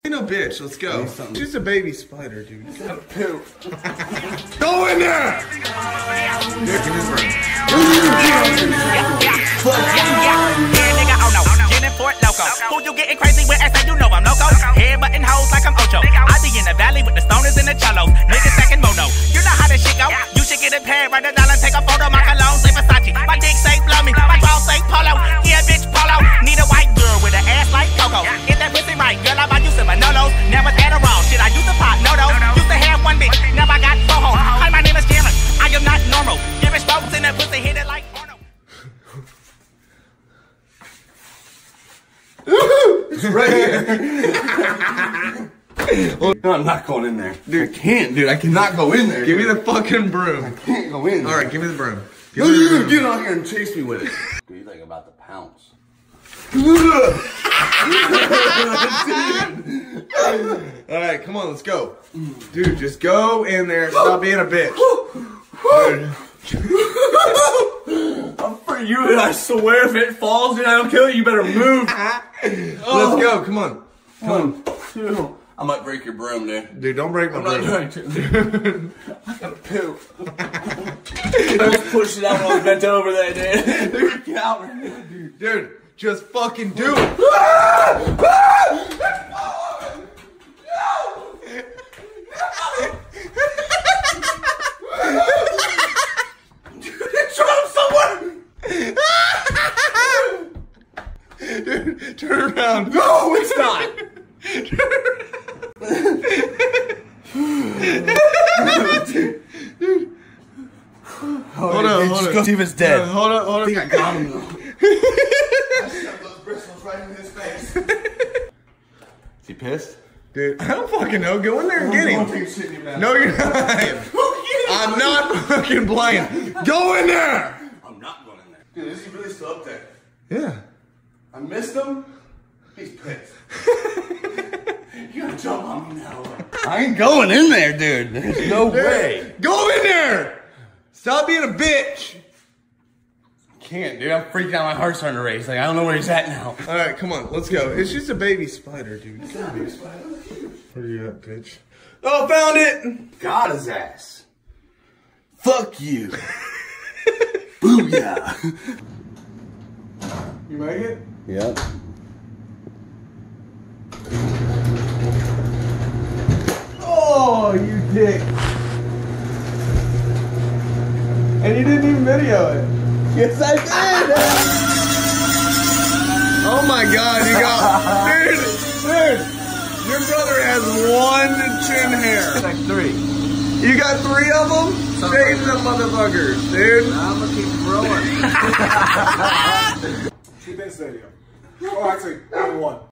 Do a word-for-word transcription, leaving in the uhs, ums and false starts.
No bitch, let's go. She's a baby spider, dude. Poop. Go in there! Here, give me this ring. Who you getting crazy with? I say you know I'm loco. Head button hoes like I'm Ocho. I be in the valley with the stoners and the cholos. Niggas stacking moto. You know how this shit go. You should get a pair, write a dollar, take a photo. My cologne say Versace. My dick say blow me. My draw say Polo. Yeah, bitch, Polo. Need a white girl with an ass like Coco. Get that pussy right, girl. I buy you some Manolos. Never Adderall. Shit, I used to pop no no. Used to have one bitch. Now I got four hoes. Hi, my name is Cameron. I am not normal. Giving strokes in that pussy, hit it like Arnold. It's right here. No, I'm not going in there. Dude, I can't, dude. I cannot go in there. Give dude. me the fucking broom. I can't go in there. Alright, give me the broom. Give No, me the you broom. get on here and chase me with it. What do you think about the pounce? Alright, come on, let's go. Dude, just go in there. Stop being a bitch. I'm for you, and I swear if it falls and I don't kill you, you better move. Let's go, come on. Come on. Two. I might break your broom, dude. Dude, don't break my I'm not broom. going to. I gotta poop. I just pushed it out when I was bent over there, dude. Dude, get out. Dude, dude, just fucking do it. Dude, turn around. No, it's not. Dude. Hold on, hold on. See if it's dead. No, hold on, hold on. I think I got him though. I shoved those bristles right in his face. Is he pissed? Dude, I don't fucking know. Go in there and get him. him. No, you're not. I'm not fucking playing. Go in there. I'm not going in there. Dude, is he really still up there? Yeah. I missed him. He's pissed. You gotta jump on me now. I ain't going in there, dude. There's no Dude, way. go in there. Stop being a bitch. I can't, dude. I'm freaking out. My heart's starting to race. Like, I don't know where he's at now. All right, come on. Let's go. It's just a baby spider, dude. It's not a baby spider. Where you at, bitch? Oh, found it. Got his ass. Fuck you. Booyah. You make it? Yep. Oh, you dick. And you didn't even video it. Yes, I did. Oh my god, you got... Dude, dude. Your brother has one chin hair. Like three. You got three of them? Save them motherfuckers, dude. I'm gonna keep growing. Keep in stadium. Oh, actually, one.